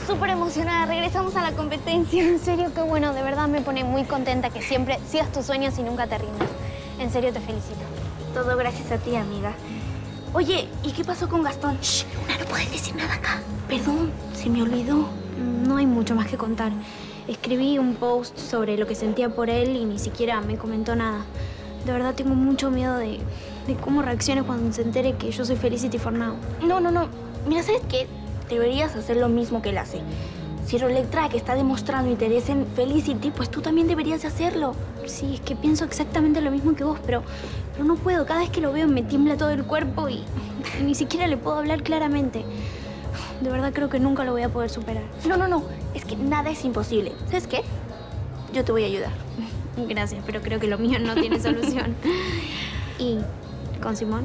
súper emocionada. Regresamos a la competencia. En serio, qué bueno. De verdad me pone muy contenta que siempre sigas tus sueños y nunca te rindas. En serio, te felicito. Todo gracias a ti, amiga. Oye, ¿y qué pasó con Gastón? Shh, Luna, no puedes decir nada acá. Perdón, se me olvidó. No hay mucho más que contar. Escribí un post sobre lo que sentía por él y ni siquiera me comentó nada. De verdad tengo mucho miedo de cómo reaccione cuando se entere que yo soy Felicity Fornao. No. Mira, ¿sabes qué? Deberías hacer lo mismo que él hace. Si Rolectrack está demostrando interés en Felicity, pues tú también deberías de hacerlo. Sí, es que pienso exactamente lo mismo que vos, pero no puedo. Cada vez que lo veo me tiembla todo el cuerpo y ni siquiera le puedo hablar claramente. De verdad creo que nunca lo voy a poder superar. No. Es que nada es imposible. ¿Sabes qué? Yo te voy a ayudar. Gracias, pero creo que lo mío no tiene solución. ¿Y con Simón?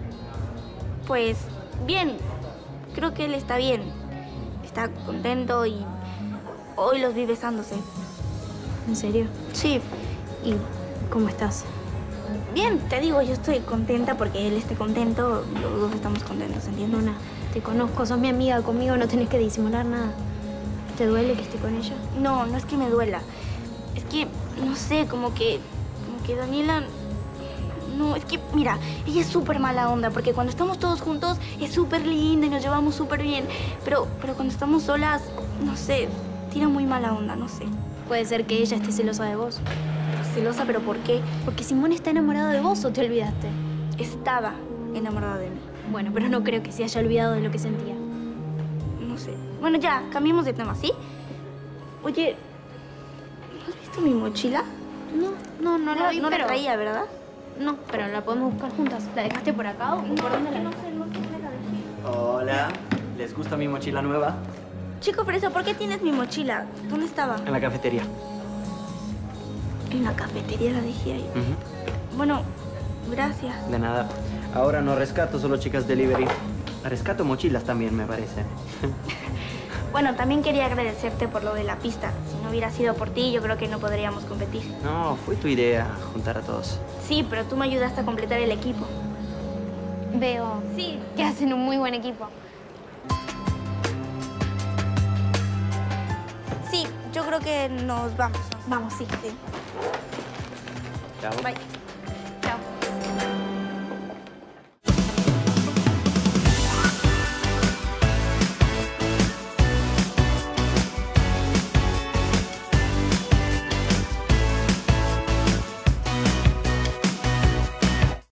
Pues bien. Creo que él está bien. Está contento y hoy los vi besándose. ¿En serio? Sí. ¿Y cómo estás? Bien, te digo, yo estoy contenta porque él esté contento. Los dos estamos contentos, ¿entiendes? Luna, te conozco, sos mi amiga. Conmigo no tenés que disimular nada. ¿Te duele que esté con ella? No es que me duela. Es que, no sé, como que Daniela... No, es que, mira, ella es súper mala onda porque cuando estamos todos juntos es súper linda y nos llevamos súper bien. Pero cuando estamos solas, no sé, tira muy mala onda, no sé. Puede ser que ella esté celosa de vos. ¿Celosa, pero por qué? Porque Simón está enamorado de vos, ¿o te olvidaste? Estaba enamorada de mí. Bueno, pero no creo que se haya olvidado de lo que sentía. No sé. Bueno, ya, cambiemos de tema, ¿sí? Oye, ¿no has visto mi mochila? No la vi, no pero... la traía, ¿verdad? No, pero la podemos buscar juntas. ¿La dejaste por acá o por dónde la no sé dónde la dejé. Hola, ¿les gusta mi mochila nueva? Chico Fresa, ¿por qué tienes mi mochila? ¿Dónde estaba? En la cafetería. En la cafetería la dejé ahí. Bueno, gracias. De nada. Ahora no rescato solo chicas delivery. Rescato mochilas también, me parece. Bueno, también quería agradecerte por lo de la pista. Si no hubiera sido por ti, yo creo que no podríamos competir. No, fue tu idea juntar a todos. Sí, pero tú me ayudaste a completar el equipo. Veo. Sí, que hacen un muy buen equipo. Sí, yo creo que nos vamos. Vamos, sí. Chao. Bye.